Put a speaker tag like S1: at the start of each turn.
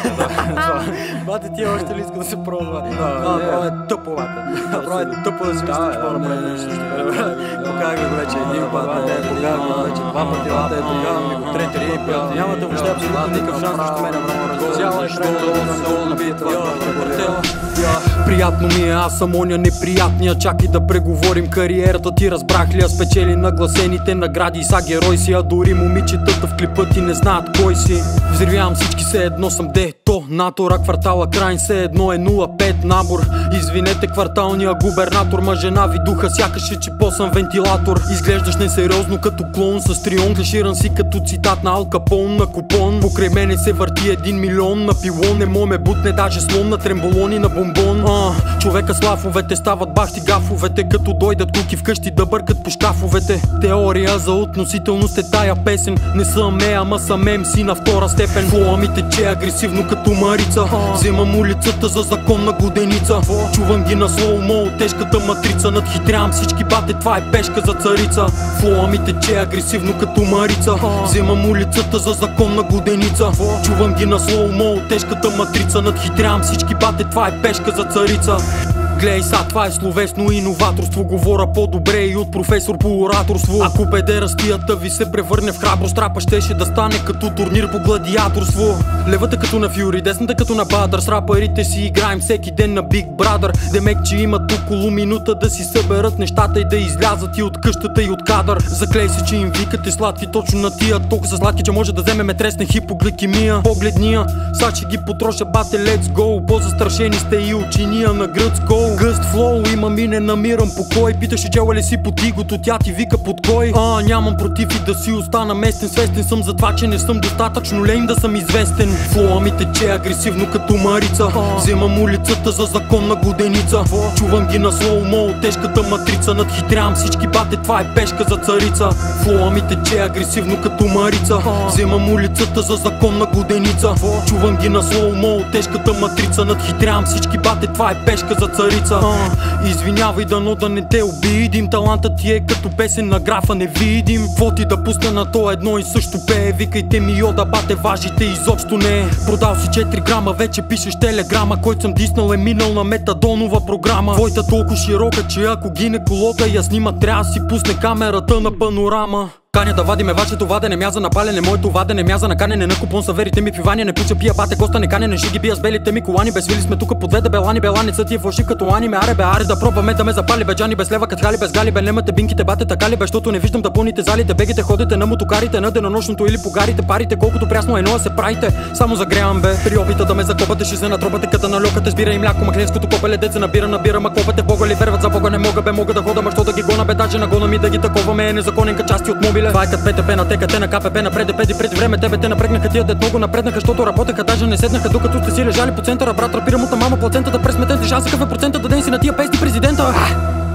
S1: Бате, тия още ли иска да се пробва? Направо е тъпо, бате. Направо е тъпо да си мисля, че мога да направим нещо също. Покажах ви го вече един път, покажах го вече два пъти, покажам ви го трети път. Нямате въобще абсолютно никакъв шанс срещу мен, брат. Цяла приятно ми е, аз съм оня неприятния. Чакай да преговорим кариерата ти, разбрах ли? Аз спечели нагласените награди, са герой си, а дори момичетата в клипа ти не знаят кой си. Взривявам всички, се едно съм детонатор, а квартала Крайн се едно е 05 набор. Извинете кварталния губернатор, ма жена ви духа сякаш е, че по-съм вентилатор. Изглеждаш несериозно като клоун с трион, клиширан си като цитат на Ал Капон на купон. Покрай мене се върти 1 милион на пилон, не мо ме бутне даже слон на тремболон и на бомбон. Човека с лафовете стават бахти гафовете, като дойдат куки вкъщи да бъркат по шкафовете. Теория за относителност е тая песен, не съм ама съм МС на втора степен. Флоа ми тече агресивно като Марица, вземам улицата за законна годеница. Чувам ги на слоумо от тежката матрица, надхитрявам всички, бате, това е пешка за царица. Флоа ми тече агресивно като Марица, вземам улицата за законна годеница. Чувам ги на слоумо от тежката матрица, надхитрявам всички, бате, това е пешка за царица. Глей са, това е словесно иноваторство, говоря по-добре и от професор по ораторство. Ако педерастията ви се превърне в храброст, рапа щеше да стане като турнир по гладиаторство. Левата като на Фюри, десната като на Бадър, с рапърите си играем всеки ден на Big Brother. Демек, че имат около минута да си съберат нещата и да излязат и от къщата и от кадър. Заклей се, че им викате сладки точно на тия, толкова са сладки, че може да вземе тресне хипогликемия. Погледния, са че ги потроша, бате, let's go. По-застрашени сте и учения на гръцко. Гъст флоу имам и не намирам покой. Питаше джела ли си под игото, тя ти вика под кой. Нямам против и да си остана местен. Свестен съм за това, че не съм достатъчно лейн да съм известен. Флоа ми тече агресивно като Марица, вземам улицата за законна годеница. Чувам ги на слоумо от тежката матрица, надхитрявам всички, бате, това е пешка за царица. Флоа ми тече агресивно като Марица, вземам улицата за законна годеница. Чувам ги на слоумо от тежката матрица, надхитрявам всички, бате, това е пешка за царица. Извинявай, дано да не те обидим, талантът ти е като песен на графа невидим. Кво ти да пусна на то едно и също пее, викайте ми йода, бате, важите изобщо не. Продал си 4 грама, вече пишеш телеграма, който съм диснал е минал на метадонова програма. Твоята толкова широка, че ако гинеколога я снима, трябва да си пусне камерата на панорама. Каня да вадиме вашето вадене, мяза на палене, моето вадене, мяза на канене, на купон са верите ми пивания, не пуча пия, бате, коста не канене, ще ги бия с белите ми колани, без вили сме тука по две дебелани, беланица ти е фалшив като аниме, аре бе, аре да пробваме да ме запали, бе, джани без лева, кът хали, без гали, бе, немате бинките, бате, така ли, бе, щото не виждам да пълните залите, бегите, ходите на мотокарите, на денонощното или погарите, парите, колкото прясно едно се правите, само загрявам, бе, при опита да ме закопате, ще се натропате, като на лёкате, сбира и мляко, макленското копеле, деца набира, ма копате, бога ли верват, за бога не мога, бе, мога да хода, ма що да ги гона, бе, даже нагона ми да ги таковаме, е незаконен части от мобиле, това е кът ПТП на ТКТ на КПП напред, преди време тебе те напрегнаха, тия дет много напреднаха, защото работеха, даже не седнаха, докато сте си лежали по центъра, брат, рапирам от мама плацентата, през метен, шанса какъв е процента да ден си на тия песни президента.